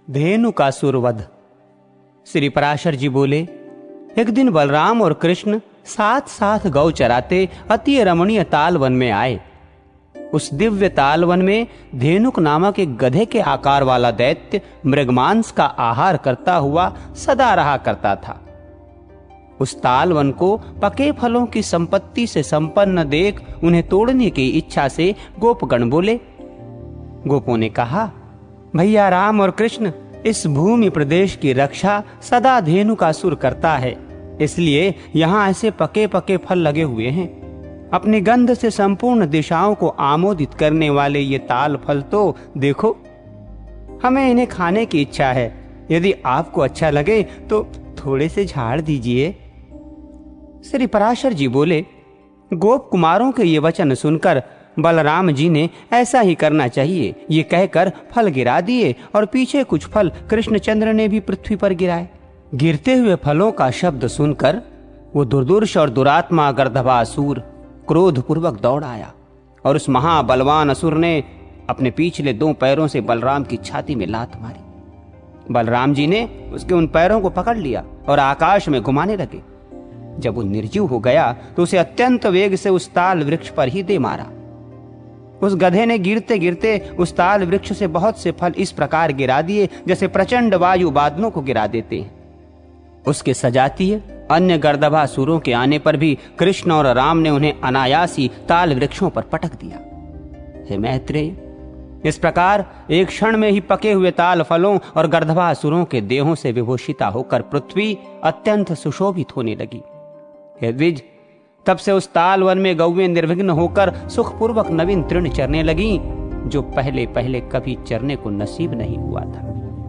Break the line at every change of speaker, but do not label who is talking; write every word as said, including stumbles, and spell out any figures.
धेनुकासुर वध। श्री पराशर जी बोले, एक दिन बलराम और कृष्ण साथ साथ गौ चराते अति रमणीय तालवन में आए। उस दिव्य तालवन में धेनुक नामक एक गधे के आकार वाला दैत्य मृगमांस का आहार करता हुआ सदा रहा करता था। उस तालवन को पके फलों की संपत्ति से संपन्न देख उन्हें तोड़ने की इच्छा से गोपगण बोले। गोपों ने कहा, भैया राम और कृष्ण, इस भूमि प्रदेश की रक्षा सदा धेनुकासुर करता है, इसलिए यहाँ ऐसे पके पके फल लगे हुए हैं। अपनी गंध से संपूर्ण दिशाओं को आमोदित करने वाले ये ताल फल तो देखो, हमें इन्हें खाने की इच्छा है। यदि आपको अच्छा लगे तो थोड़े से झाड़ दीजिए। श्री पराशर जी बोले, गोप कुमारों के ये वचन सुनकर बलराम जी ने ऐसा ही करना चाहिए ये कहकर फल गिरा दिए और पीछे कुछ फल कृष्णचंद्र ने भी पृथ्वी पर गिराए। गिरते हुए फलों का शब्द सुनकर वो दुर्दुर्ष और दुरात्मा गर्दभा असुर क्रोध पूर्वक दौड़ आया और उस महाबलवान असुर ने अपने पिछले दो पैरों से बलराम की छाती में लात मारी। बलराम जी ने उसके उन पैरों को पकड़ लिया और आकाश में घुमाने लगे। जब वो निर्जीव हो गया तो उसे अत्यंत वेग से उस ताल वृक्ष पर ही दे मारा। उस गधे ने गिरते गिरते उस ताल वृक्ष से बहुत से फल इस प्रकार गिरा दिए जैसे प्रचंड वायु बादलों को गिरा देते हैं। उसके सजातीय अन्य गर्दभासुरों के आने पर भी कृष्ण और राम ने उन्हें अनायासी ताल वृक्षों पर पटक दिया। हे मैत्रेय, इस प्रकार एक क्षण में ही पके हुए ताल फलों और गर्दभासुरों के देहों से विभूषिता होकर पृथ्वी अत्यंत सुशोभित होने लगी। हे द्विज, तब से उस ताल वन में गौवें निर्विघ्न होकर सुखपूर्वक नवीन तृण चरने लगी, जो पहले पहले कभी चरने को नसीब नहीं हुआ था।